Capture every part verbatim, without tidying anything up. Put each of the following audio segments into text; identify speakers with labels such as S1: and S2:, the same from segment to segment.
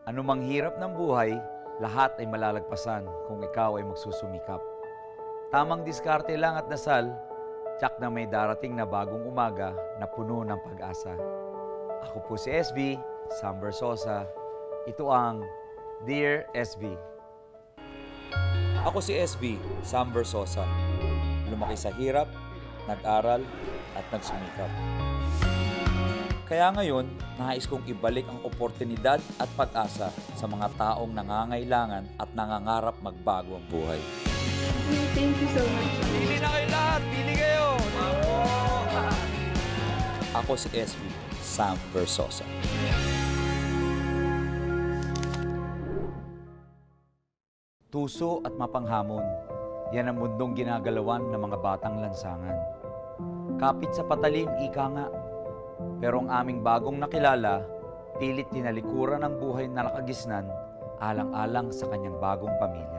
S1: Anumang hirap ng buhay, lahat ay malalagpasan kung ikaw ay magsusumikap. Tamang diskarte lang at dasal, tiyak na may darating na bagong umaga na puno ng pag-asa. Ako po si S V, Sam Verzosa. Ito ang Dear S V. Ako si S V, Sam Verzosa. Lumaki sa hirap, nag-aral, at nagsumikap. Kaya ngayon, nais kong ibalik ang oportunidad at pag-asa sa mga taong nangangailangan at nangangarap magbago ang buhay.
S2: Thank you so much.
S1: Pili na kayo lahat! Pili kayo! Ako si S V, Sam Verzosa. Tuso at mapanghamon, yan ang mundong ginagalawan ng mga batang lansangan. Kapit sa patalim, ika nga. Pero ang aming bagong nakilala, pilit tinalikuran ang buhay na nakagisnan, alang-alang sa kanyang bagong pamilya.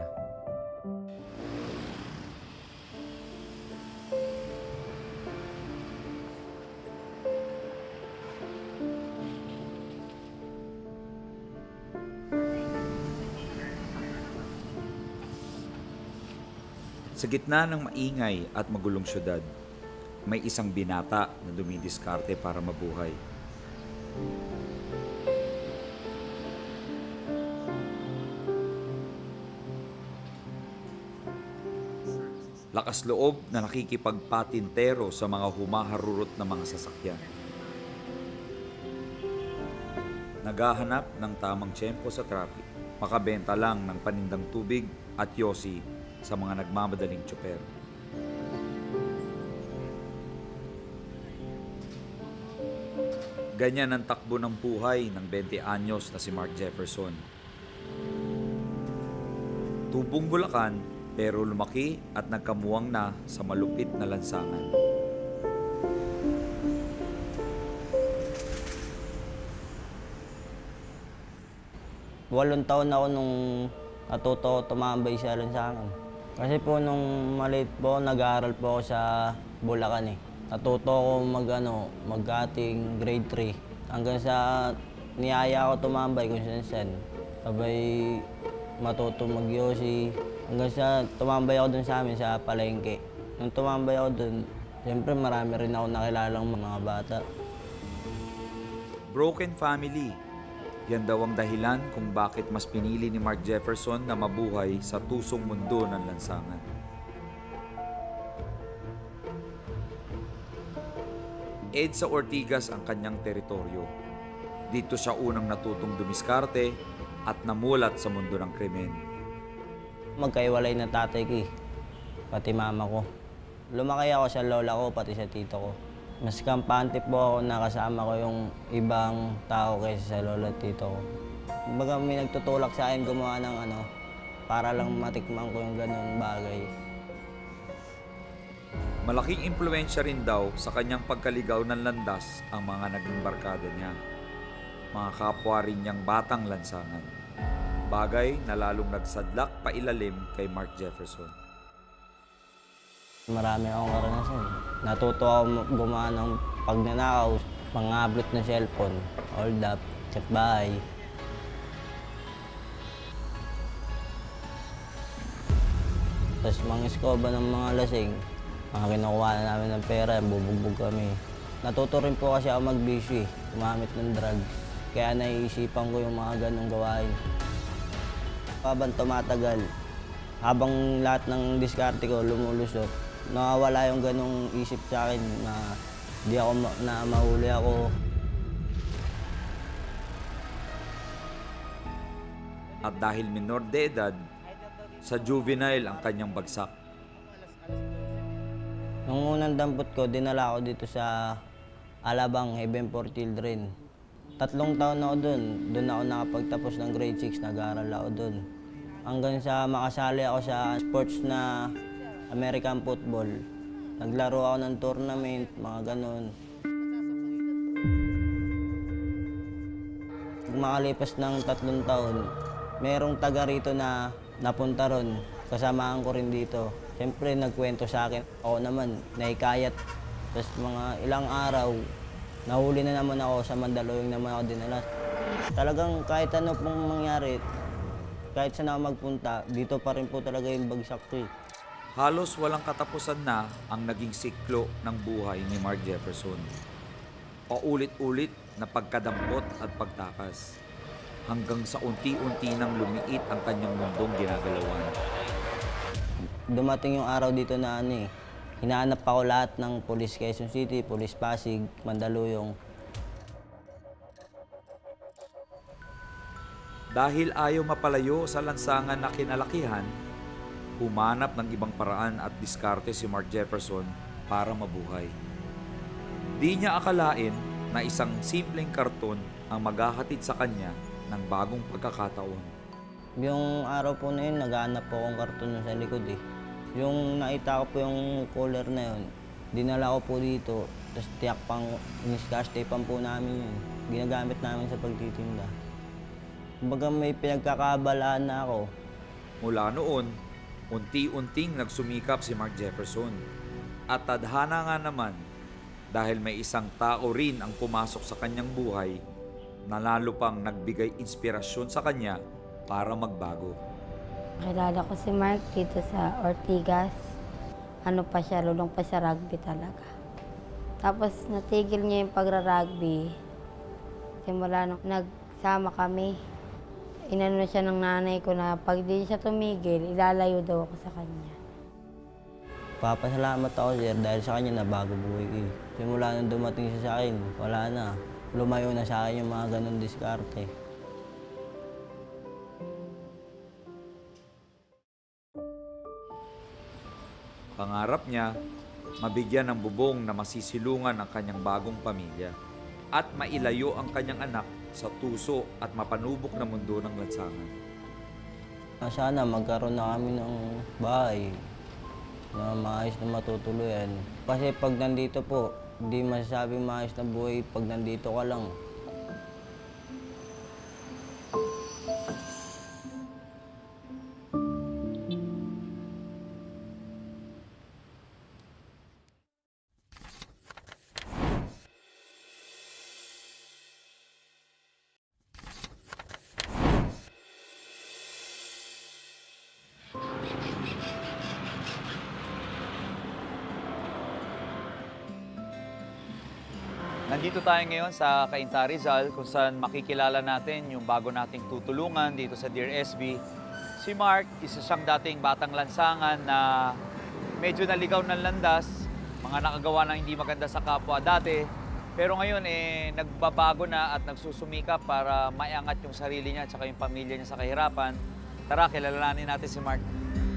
S1: Sa gitna ng maingay at magulong syudad, may isang binata na dumidiskarte para mabuhay. Lakas loob na nakikipagpatintero sa mga humaharurot na mga sasakyan. Naghahanap ng tamang tiyempo sa traffic, makabenta lang ng panindang tubig at yosi sa mga nagmamadaling tsoper. Ganyan ang takbo ng buhay ng twenty anyos na si Mark Jefferson. Tubong Bulacan pero lumaki at nagkamuwang na sa malupit na lansangan.
S3: Walong taon ako nung natuto tumambay sa lansangan. Kasi po nung maliit po, nag-aaral po ako sa Bulacan eh. Natuto ako mag, ano, mag-ating grade three. Hanggang sa niyaya ako tumambay kung saan-saan. Sabay matuto mag-yosi. Hanggang sa tumambay ako dun sa amin sa palengke. Nung tumambay ako dun, siyempre marami rin ako nakilalang mga bata.
S1: Broken family. Yan daw ang dahilan kung bakit mas pinili ni Mark Jefferson na mabuhay sa tusong mundo ng lansangan. EDSA Ortigas ang kanyang teritoryo. Dito siya unang natutong dumiskarte at namulat sa mundo ng krimen.
S3: Magkaiwalay na tatay ko eh, pati mama ko. Lumaki ako sa lola ko, pati sa tito ko. Mas kampante po ako na kasama ko yung ibang tao kaysa sa lola at tito ko. Baga may nagtutulak sa akin gumawa ng ano, para lang matikman ko yung ganun bagay.
S1: Malaking impluwensya rin daw sa kanyang pagkaligaw ng landas ang mga naging barkada niya. Mga kapwa rin niyang batang lansangan. Bagay na lalong nagsadlak pailalim kay Mark Jefferson.
S3: Marami akong karanasan. Natuto ako gumawa ng pagnanakaw, pangablot na cellphone, hold up, check bahay. Tapos mangiskoba ng mga lasing. Mga kinukuha na namin ng pera, bubugbog kami. Natuto rin po kasi ako mag-bisyo eh, gumamit ng drugs. Kaya naiisipan ko yung mga ganong gawain. Habang tumatagal, habang lahat ng diskarte ko lumulusot, nawawala yung ganong isip sa akin na di ako ma na mahuli ako.
S1: At dahil minor de edad, sa juvenile ang kanyang bagsak.
S3: Nung unang dampot ko, dinala ako dito sa Alabang, Heaven for Children. Tatlong taon ako doon. Doon ako nakapagtapos ng grade six, nag-aaral ako doon. Hanggang sa makasali ako sa sports na American football. Naglaro ako ng tournament, mga ganon. Makalipas ng tatlong taon, merong taga rito na napunta ron. Kasamaan ko rin dito. Siyempre, nagkwento sa akin. Ako naman, naikayat. Tapos mga ilang araw, nahuli na naman ako sa Mandaluyong naman ako dinala. Talagang kahit ano pong mangyari, kahit saan ako magpunta, dito pa rin po talaga yung bagsak ko eh.
S1: Halos walang katapusan na ang naging siklo ng buhay ni Mark Jefferson. Paulit-ulit na pagkadampot at pagtakas, hanggang sa unti-unti nang lumiit ang kanyang mundong ginagalawan.
S3: Dumating yung araw dito na ano eh, hinahanap ako lahat ng Police Quezon City, Police Pasig, Mandaluyong.
S1: Dahil ayaw mapalayo sa lansangan na kinalakihan, humanap ng ibang paraan at diskarte si Mark Jefferson para mabuhay. Di niya akalain na isang simpleng karton ang maghahatid sa kanya ng bagong pagkakataon.
S3: Yung araw po na yun, naghahanap po akong karton sa likod eh. Yung nakita ko po yung collar na yun, dinala ko po dito, tapos tiyak pang, in-scotch tapean po namin yun. Ginagamit namin sa pagtitinda. Kumbaga may pinagkakabalaan na ako.
S1: Mula noon, unti-unting nagsumikap si Mark Jefferson. At tadhana nga naman, dahil may isang tao rin ang pumasok sa kanyang buhay, na lalo pang nagbigay inspirasyon sa kanya para magbago.
S4: Kilala ko si Mark dito sa Ortigas. Ano pa siya, lulong pa sa rugby talaga. Tapos natigil niya yung pagra-rugby. Simula nung nagsama kami, inano na siya ng nanay ko na pag di siya tumigil, ilalayo daw ako sa kanya.
S3: Papasalamat ako sir dahil sa kanya nabago buhay ko. Simula nung dumating siya sa akin, wala na. Lumayo na sa akin yung mga ganun diskarte.
S1: Pangarap niya, mabigyan ng bubong na masisilungan ang kanyang bagong pamilya at mailayo ang kanyang anak sa tuso at mapanubok na mundo ng lansangan.
S3: Sana magkaroon na kami ng bahay na maayos na matutuluyan. Kasi pag nandito po, hindi masasabing maayos na buhay pag nandito ka lang.
S1: Nandito tayo ngayon sa Cainta, Rizal, kung saan makikilala natin yung bago nating tutulungan dito sa Dear S B. Si Mark, isa siyang dating batang lansangan na medyo naligaw ng landas, mga nakagawa ng hindi maganda sa kapwa dati. Pero ngayon, eh, nagbabago na at nagsusumikap para maiangat yung sarili niya at saka yung pamilya niya sa kahirapan. Tara, kilalanin natin si Mark.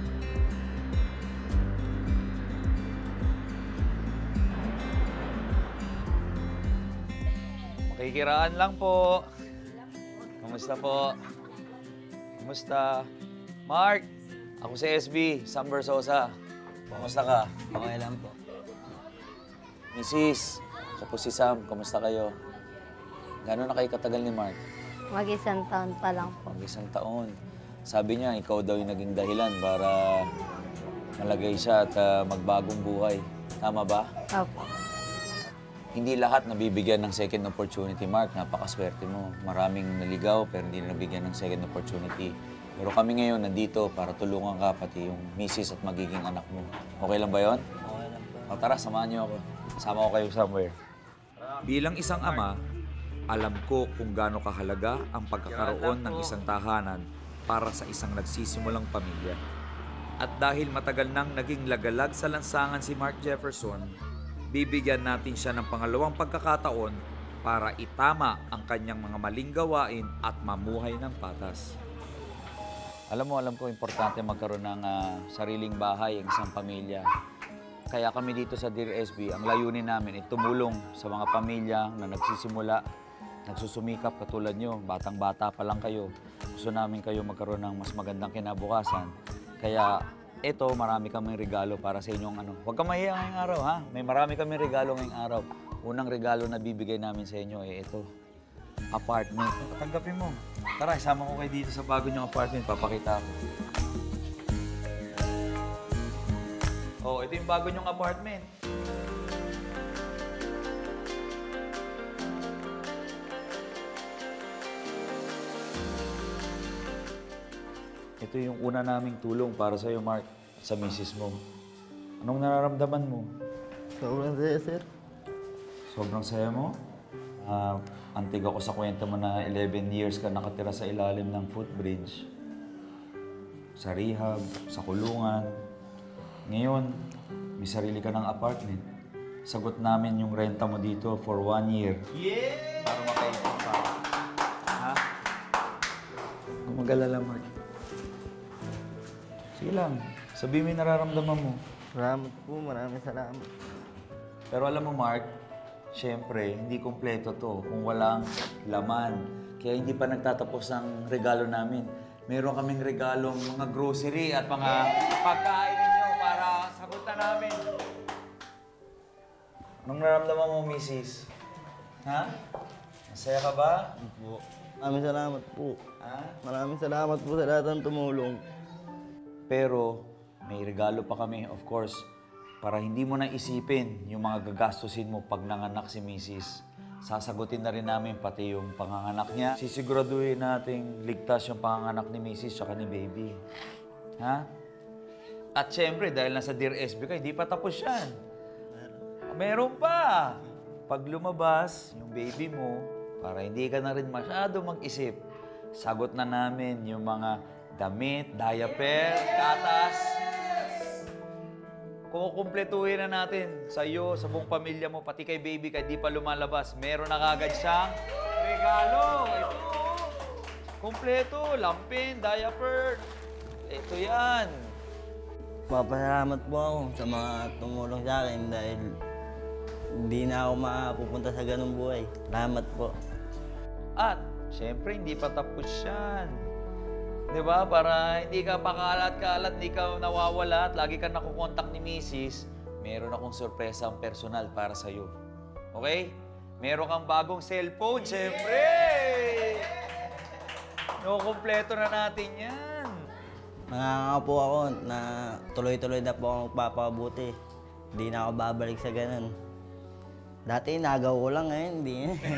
S1: Makikiraan lang po. Kumusta po? Kumusta? Mark, ako si S B, Sam Verzosa. Kumusta ka?
S3: Okay lang po.
S1: Missus, siya po si Sam. Kumusta kayo? Gano'n na kayo katagal ni Mark?
S4: Mag-isang taon pa lang po.
S1: Mag-isang taon. Sabi niya, ikaw daw yung naging dahilan para malagay siya at uh, magbagong buhay. Tama ba?
S4: Opo.
S1: Hindi lahat nabibigyan ng second opportunity, Mark. Napakaswerte mo. Maraming naligaw pero hindi na nabigyan ng second opportunity. Pero kami ngayon nandito para tulungan ka, pati yung misis at magiging anak mo. Okay lang ba yon?
S3: Okay lang po.
S1: O tara, samahan niyo ako. Kasama ko kayo somewhere. Bilang isang ama, alam ko kung gaano kahalaga ang pagkakaroon ng isang tahanan para sa isang nagsisimulang pamilya. At dahil matagal nang naging lagalag sa lansangan si Mark Jefferson, bibigyan natin siya ng pangalawang pagkakataon para itama ang kanyang mga maling gawain at mamuhay ng patas. Alam mo, alam ko, importante magkaroon ng uh, sariling bahay ang isang pamilya. Kaya kami dito sa Dear S B, ang layunin namin ay tumulong sa mga pamilya na nagsisimula, nagsusumikap katulad nyo, batang-bata pa lang kayo. Gusto namin kayo magkaroon ng mas magandang kinabukasan. Kaya ito, marami kaming regalo para sa inyong ano. Huwag kang mahiya ngayong araw, ha? May marami kaming regalo ngayong araw. Unang regalo na bibigay namin sa inyo ay ito, apartment. Tanggapin mo. Tara, isama ko kayo dito sa bago niyong apartment. Papakita ko. Oh, ito yung bago niyong apartment. ito yung una naming tulong para sa'yo, Mark, at sa misis mo. Anong nararamdaman mo?
S3: Sobrang saya, sir.
S1: Sobrang saya mo? Ah, antig ako sa kwento mo na eleven years ka nakatira sa ilalim ng footbridge. Sa rehab, sa kulungan. Ngayon, may sarili ka ng apartment. Sagot namin yung renta mo dito for one year. Yeah! Para makaipon pa. Ha? Huwag mag-alala, Mark. Sige lang, sabihin mo yung nararamdaman mo.
S3: Salamat po, maraming salamat.
S1: Pero alam mo, Mark, siyempre, hindi kumpleto to kung walang laman. Kaya hindi pa nagtatapos ang regalo namin. Meron kaming regalong mga grocery at mga pagkain ninyo para sagutan namin. Anong nararamdaman mo, misis? Ha? Masaya ka ba?
S3: Po. Maraming salamat po.
S1: Ha?
S3: Maraming salamat po sa lahat ng tumulong.
S1: Pero may regalo pa kami, of course, para hindi mo na isipin yung mga gagastusin mo pag nanganak si misis. Sasagutin na rin namin pati yung panganganak niya. Sisiguraduhin nating ligtas yung panganganak ni misis at ni baby. Ha? At syempre, dahil nasa Dear S B ka, hindi pa tapos yan. Meron pa! Pag lumabas yung baby mo, para hindi ka na rin masyado mag-isip, sagot na namin yung mga damit, diaper, gatas. Kukumpletuhin na natin sa iyo, sa buong pamilya mo, pati kay baby kahit di pa lumalabas. Meron na kagad siyang regalo. Ito. Kumpleto, lampin, diaper. Ito yan.
S3: Papasalamat po ako sa mga tumulong sa akin dahil hindi na ako mapupunta sa ganung buhay. Salamat po.
S1: At, syempre, hindi pa tapos yan. Di ba? Para hindi ka pakalat-kalat, hindi ka nawawala at lagi ka nakukontak ni misis, meron akong sorpresang personal para sa'yo. Okay? Meron kang bagong cellphone, syempre! Nukumpleto na natin yan.
S3: Nangangako po ako na tuloy-tuloy na po ako magpapabuti. Hindi na ako babalik sa ganun. Dati nagaw ko lang ngayon, hindi.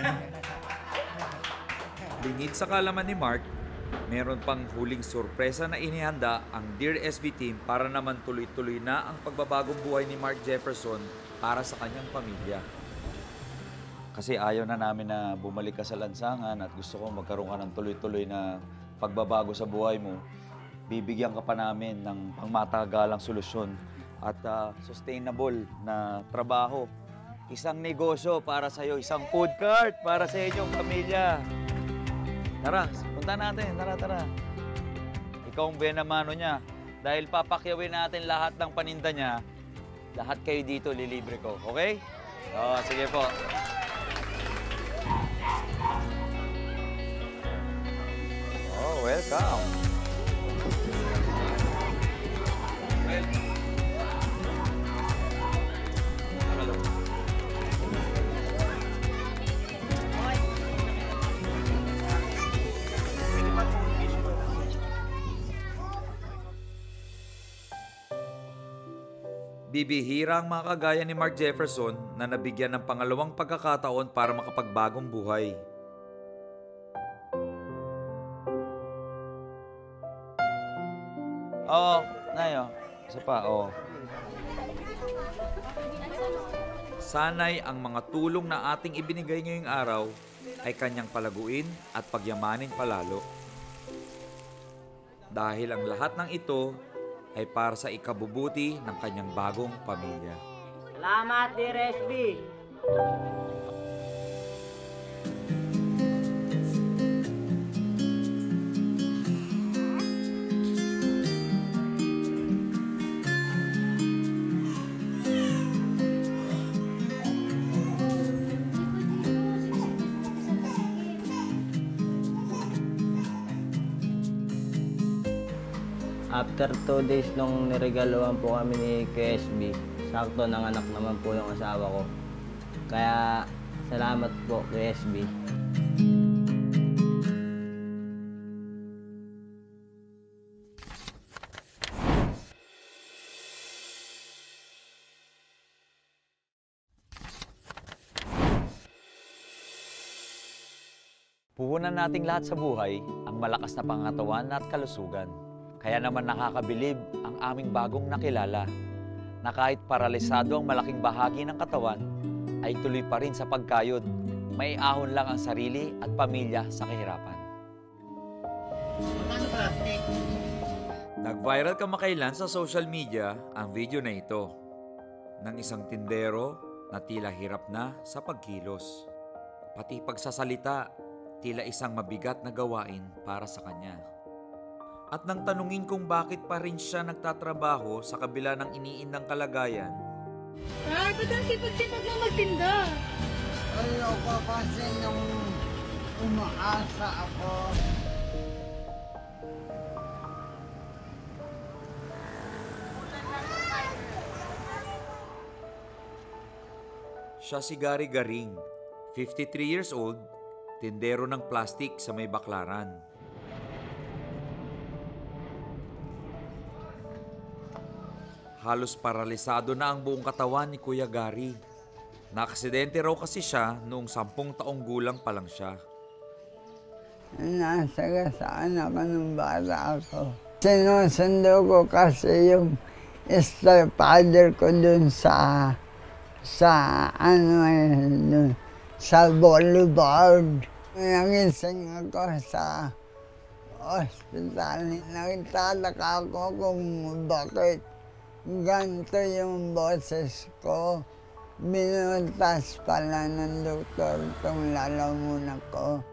S1: Lingid sa kalaman ni Mark, meron pang huling sorpresa na inihanda ang Dear S B Team para naman tuloy-tuloy na ang pagbabagong buhay ni Mark Jefferson para sa kanyang pamilya. Kasi ayaw na namin na bumalik ka sa lansangan at gusto ko magkaroon ka ng tuloy-tuloy na pagbabago sa buhay mo. Bibigyan ka pa namin ng pangmatagalang solusyon at uh, sustainable na trabaho. Isang negosyo para sa iyo, isang food cart para sa inyong pamilya. Tara, punta natin. Tara, tara. Ikaw ang benamano niya. Dahil papakyawin natin lahat ng paninda niya, lahat kayo dito lilibre ko. Okay? Oo, sige po. Oh, welcome. Bibihira ang mga kagaya ni Mark Jefferson na nabigyan ng pangalawang pagkakataon para makapagbagong buhay. Oo, Nayo. Isa pa, oo. Sanay ang mga tulong na ating ibinigay ngayong araw ay kanyang palaguin at pagyamanin palalo. Dahil ang lahat ng ito ay para sa ikabubuti ng kanyang bagong pamilya.
S5: Salamat, Dear S B!
S3: After two days nung niregaluhan po kami ni K S B, sakto nanganak naman po yung asawa ko. Kaya salamat po K S B.
S1: Puhunan nating lahat sa buhay ang malakas na pangatawan at kalusugan. Kaya naman nakakabilib ang aming bagong nakilala na kahit paralisado ang malaking bahagi ng katawan, ay tuloy pa rin sa pagkayod. May ahon lang ang sarili at pamilya sa kahirapan. Nag-viral kamakailan sa social media ang video na ito ng isang tindero na tila hirap na sa pagkilos. Pati pagsasalita, tila isang mabigat na gawain para sa kanya. At nang tanungin kung bakit pa rin siya nagtatrabaho sa kabila ng iniindang kalagayan,
S2: Ay, ba't ang sipag-sipag mo magtinda?
S6: Ayoko kasi nung umaasa ako.
S1: siya si Garry Garing, fifty-three years old, tindero ng plastik sa may Baklaran. Halos paralisado na ang buong katawan ni Kuya Garry. Naaksidente raw kasi siya noong sampung taong gulang pa lang siya.
S6: Nasagasaan ako nung bata ako. Sinusundo ko kasi yung stepfather ko dun sa sa ano eh, dun, sa boulevard. Nagising ako sa ospital. Nagtataka ako kung bakit ganito yung boses ko. Binuntas pala ng doktor itong lalamunan ko.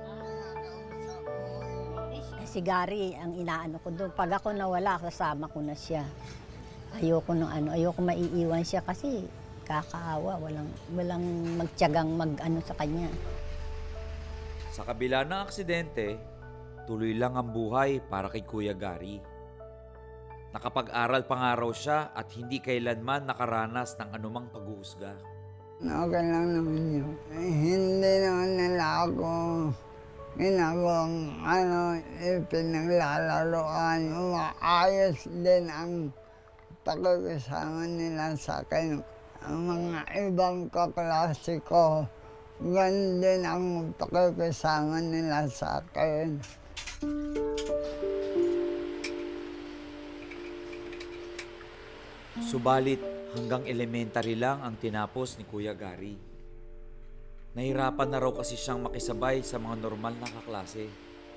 S7: Si Garry ang inaano ko doon. Pag ako nawala, kasama ko na siya. Ayoko nung ano, ayoko maiiwan siya kasi kakaawa, walang walang magtiyagang mag-ano sa kanya.
S1: Sa kabila ng aksidente, tuloy lang ang buhay para kay Kuya Garry. Nakapag-aral pa nga raw siya at hindi kailanman nakaranas ng anumang paghuhusga.
S6: Okay lang naman yun. Eh, hindi naman nila ako ginagawang ano, ipinaglalaroan. Maayos din ang pakikisama nila sa akin. Ang mga ibang kaklase ko, ganun din ang pakikisama nila sa akin.
S1: Subalit hanggang elementary lang ang tinapos ni Kuya Garry. Nahirapan na raw kasi siyang makisabay sa mga normal na kaklase.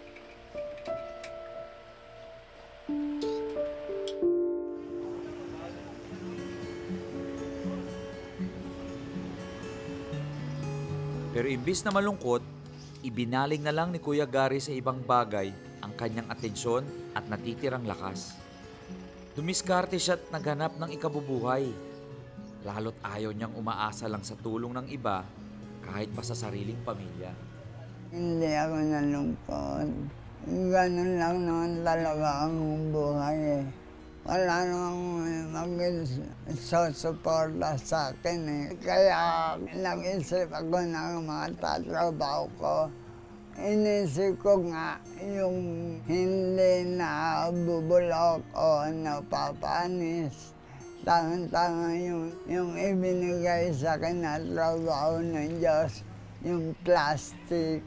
S1: Pero imbis na malungkot, ibinaling na lang ni Kuya Garry sa ibang bagay ang kanyang atensyon at natitirang lakas. Dumiskarte siya at naghanap ng ikabubuhay. Lalo't ayaw niyang umaasa lang sa tulong ng iba kahit pa sa sariling pamilya.
S6: Hindi ako nalungkot. Ganun lang naman talaga ang buhay eh. Wala namang mag-susuporta sa akin eh. Kaya nag-isip ako ng mga tatrabaho ko. Inisip ko nga yung hindi na bubulok o napapanis. Tangan-tanga yung, yung ibinigay sa akin na trabaho ng Diyos, yung plastic.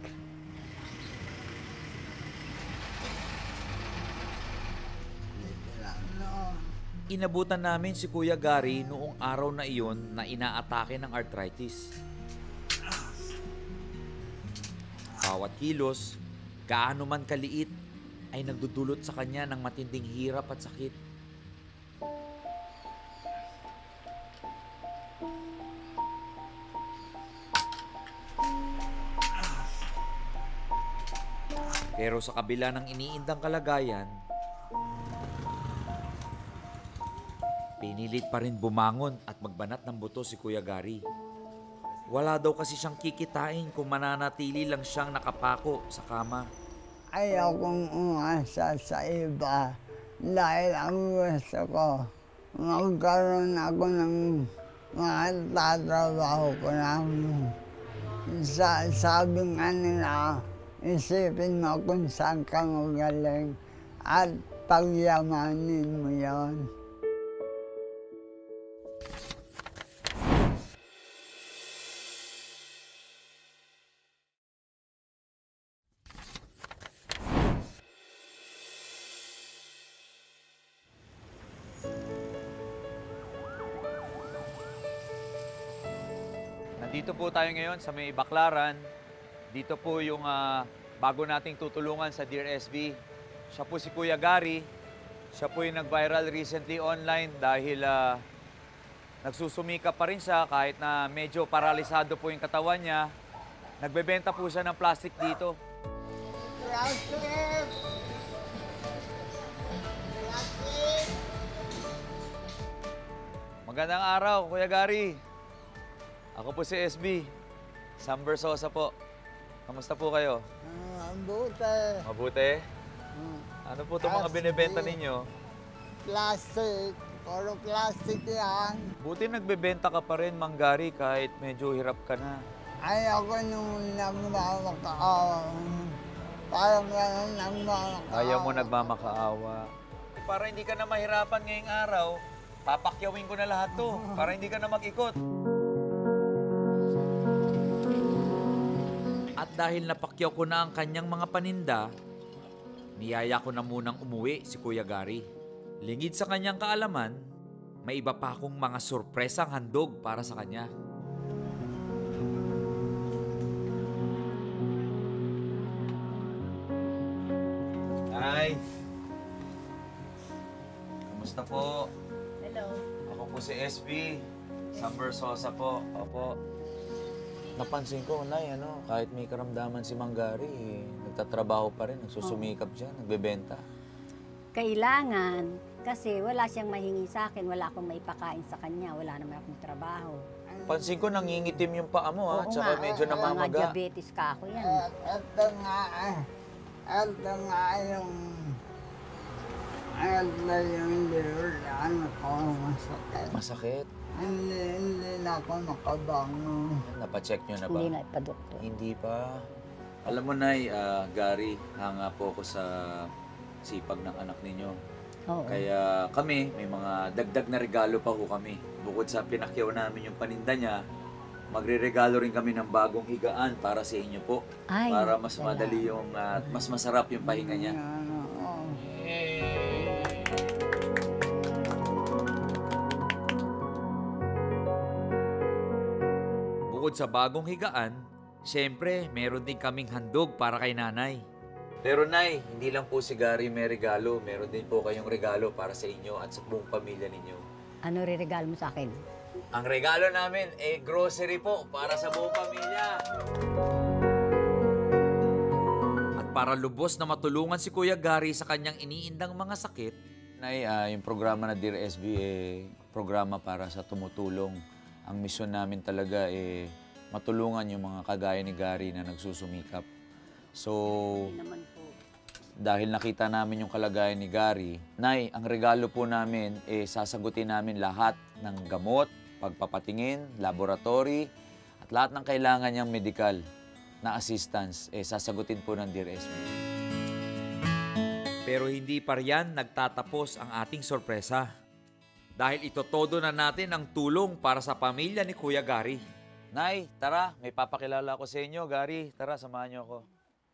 S1: Inabutan namin si Kuya Garry noong araw na iyon na inaatake ng arthritis. Bawat kilos, gaano man kaliit, ay nagdudulot sa kanya ng matinding hirap at sakit. Pero sa kabila ng iniindang kalagayan, pinilit pa rin bumangon at magbanat ng buto si Kuya Garry. Wala daw kasi siyang kikitain kung mananatili lang siyang nakapako sa kama.
S6: Ayaw kong umasa sa iba dahil ang gusto ko magkaroon ako ng mga tatrabaho ko lang. Sa, sabi nga nila, isipin mo kung saan ka magaling at pagyamanin mo yon.
S1: Dito po tayo ngayon sa may Baklaran. Dito po yung uh, bago nating tutulungan sa Dear S B. Siya po si Kuya Garry. Siya po yung nag-viral recently online dahil uh, nagsusumika pa rin siya kahit na medyo paralisado po yung katawan niya. Nagbebenta po siya ng plastic dito.
S6: Plastic! Plastic!
S1: Magandang araw, Kuya Garry. Ako po si S B. Sam Verzosa po. Kamusta po kayo?
S6: Ah, ang buti.
S1: Mabuti?
S6: Hmm.
S1: Ano po itong mga binibenta ninyo?
S6: Plastic. Puro plastic yan.
S1: Buti nagbebenta ka pa rin, Mang Garry, kahit medyo hirap ka na.
S6: Ay, ako nung nagmamakaawa. Parang gano'n nagmamakaawa.
S1: Ayaw mo nagmamakaawa. Para hindi ka na mahirapan ngayong araw, papakyawin ko na lahat to. Para hindi ka na mag-ikot. At dahil napakyaw ko na ang kanyang mga paninda, niyaya ko na munang umuwi si Kuya Garry. Lingid sa kanyang kaalaman, may iba pa akong mga sorpresang handog para sa kanya. Hi! Kamusta po?
S7: Hello.
S1: Ako po si S B. Sam Verzosa po. Opo. Napansin ko, Nay, ano, kahit may karamdaman si Mang Garry, eh, nagtatrabaho pa rin, nagsusumikap dyan, nagbebenta.
S7: Kailangan, kasi wala siyang mahingi sa akin, wala akong maipakain sa kanya, wala naman akong trabaho.
S1: Pansin ko, nangingitim yung paa mo, ha?
S7: Oo
S1: Tsaka
S7: nga,
S1: medyo
S7: Mga
S1: namamaga.
S7: diabetes ka ako yan.
S6: Eh, ito nga, eh. Ito nga yung... Ito yung lirulaan ko masakit.
S1: Masakit.
S6: Hindi, hindi na ako makabangon.
S1: Napacheck nyo na ba?
S7: Hindi na ipadoktor.
S1: Hindi pa. Alam mo, Nay, ah, Garry, hanga po ako sa sipag ng anak ninyo.
S7: Oo.
S1: Kaya kami, may mga dagdag na regalo pa ho kami. Bukod sa pinakyaw namin yung paninda niya, magre-regalo rin kami ng bagong higaan para sa inyo po.
S7: Ay,
S1: para mas
S7: salamat.
S1: madali yung, ah, mas masarap yung pahinga niya.
S6: Ano, oh.
S1: Bukod sa bagong higaan, syempre, meron din kaming handog para kay nanay. Pero Nay, hindi lang po si Garry may regalo. Meron din po kayong regalo para sa inyo at sa buong pamilya ninyo.
S7: Ano ririgalo mo sa akin?
S1: Ang regalo namin ay grocery po para sa buong pamilya. At para lubos na matulungan si Kuya Garry sa kanyang iniindang mga sakit, Nay, ah, yung programa na Dear S B eh, programa para sa tumutulong. Ang misyon namin talaga eh matulungan yung mga kagaya ni Garry na nagsusumikap. So,
S7: Hindi naman po.
S1: dahil nakita namin yung kalagayan ni Garry, Nay, ang regalo po namin, eh, sasagutin namin lahat ng gamot, pagpapatingin, laboratory, at lahat ng kailangan niyang medical na assistance, eh, sasagutin po ng Dear S B. Pero hindi pa riyan nagtatapos ang ating sorpresa. Dahil itotodo na natin ang tulong para sa pamilya ni Kuya Garry. Nay, tara, may papakilala ko sa inyo, Garry. Tara, samahan niyo ako.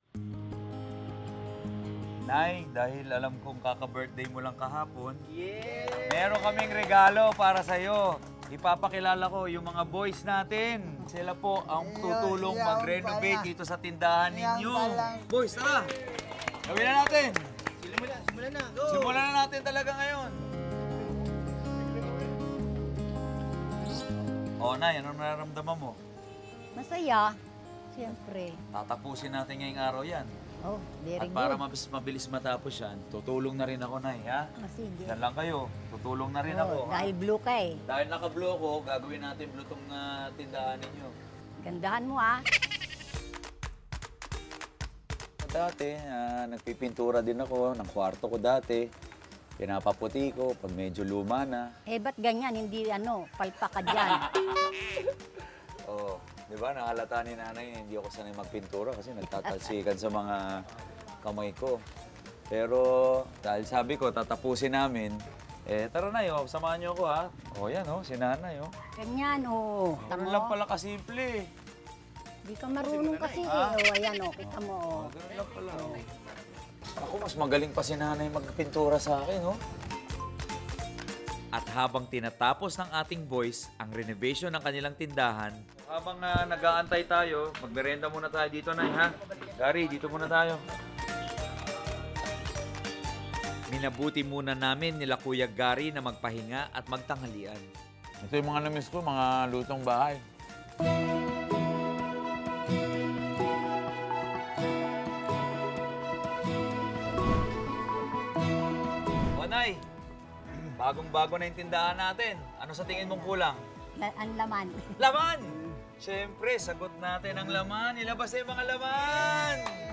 S1: Nay, dahil alam kong kaka-birthday mo lang kahapon, meron kaming regalo para sa'yo. Ipapakilala ko yung mga boys natin. Sila po ang tutulong
S6: Yan
S1: mag-renovate
S6: pala.
S1: dito sa tindahan
S6: Yan
S1: ninyo.
S6: pala.
S1: Boys, tara! Gawin na natin! Simulan na, go! Simulan na natin talaga ngayon. O, Nay, anong nararamdaman mo?
S7: Masaya. Siyempre.
S1: Tatapusin natin ngayong araw yan.
S7: Oh, very
S1: At
S7: good.
S1: para mabilis, mabilis matapos yan, tutulong na rin ako, Nay, ha?
S7: Ah, sige.
S1: Yan lang kayo. Tutulong na rin
S7: Oh,
S1: ako, ha?
S7: dahil blue ka eh.
S1: Dahil naka-blue ako, gagawin natin blue tong uh, tindahan ninyo.
S7: Gandahan mo ah.
S1: Dati, ah, nagpipintura din ako ng kwarto ko dati. Pinapaputi ko pag medyo luma na.
S7: Eh, ba't ganyan? Hindi ano, palpa ka dyan.
S1: Oo. Di ba, nakalata ni nanay na hindi ako sanay magpintura kasi nagtatalsikan sa mga kamay ko. Pero dahil sabi ko, tatapusin namin, eh tara na yun, samahan niyo ako ha. O yan o, si nanay o.
S7: Ganyan, oh.
S1: Ganun
S7: Tamo.
S1: lang pala kasimple.
S7: Di ka marunong kasi eh.
S1: Ah.
S7: Oh, ayan oh, kita mo oh.
S1: Oh, ganun lang pala o. Ako, mas magaling pa si nanay magpintura sa akin o. At habang tinatapos ng ating boys ang renovation ng kanilang tindahan, habang uh, nag-aantay tayo, magmerenda muna tayo dito, Nay, ha? Gary, dito muna tayo. Minabuti muna namin nila Kuya Gary na magpahinga at magtanghalian.
S8: Ito yung mga namiss ko, mga lutong bahay.
S1: O, Nay, bagong-bago na yung tindahan natin. Ano sa tingin mong kulang?
S7: La- ang laman.
S1: Laman! Siyempre, sagot natin ang laman. Ilabas na yung mga laman!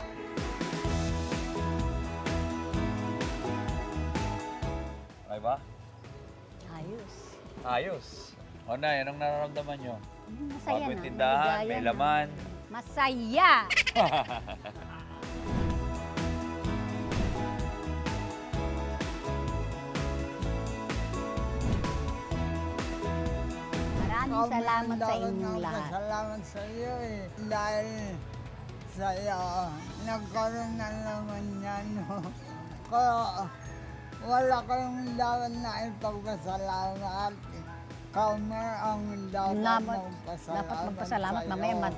S1: Okay ba?
S7: Ayos.
S1: Ayos. O, Nay, anong nararamdaman nyo?
S7: Masaya
S1: Bago
S7: na.
S1: yung tindahan,
S7: maligaya
S1: may
S7: na.
S1: laman.
S7: Masaya! Maraming salamat sa inyong lahat.
S6: Salamat sa iyo eh. Dahil sa iyo, nagkaroon na naman yan. No? Kaya wala kayong dapat na ipagpasalamat. Kamer ang dapat
S7: Dapat-
S6: magpasalamat.
S7: Dapat magpasalamat
S6: sa'yo.
S7: mamaya. Mag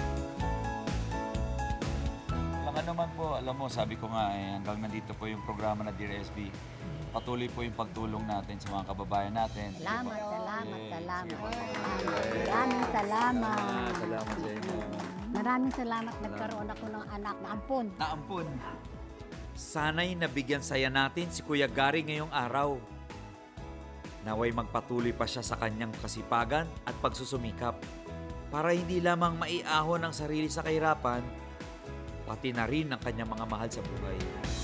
S1: Lang ano man po, alam mo, sabi ko nga eh, hanggang nandito po yung programa na Dear S B. Patuloy po yung pagtulong natin sa mga kababayan natin.
S7: salamat, salamat,
S1: Yes.
S7: salamat.
S1: Sige,
S7: Maraming salamat.
S1: Salamat sa inyo.
S7: Maraming salamat. Nagkaroon ako ng anak na ampun.
S1: Naampun. Sana'y nabigyan saya natin si Kuya Gary ngayong araw. Naway magpatuloy pa siya sa kanyang kasipagan at pagsusumikap para hindi lamang maiahon ang sarili sa kahirapan, pati na rin ang kanyang mga mahal sa buhay.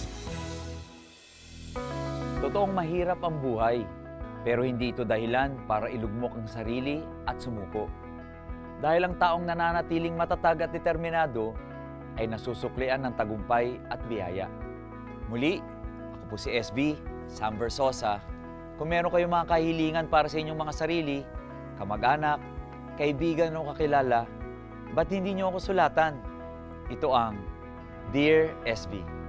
S1: Totoong mahirap ang buhay, pero hindi ito dahilan para ilugmok ang sarili at sumuko. Dahil ang taong nananatiling matatag at determinado ay nasusuklian ng tagumpay at biyaya. Muli, ako po si S B, Sam Verzosa. Kung meron kayong mga kahilingan para sa inyong mga sarili, kamag-anak, kaibigan o kakilala, ba't hindi nyo ako sulatan? Ito ang Dear S B.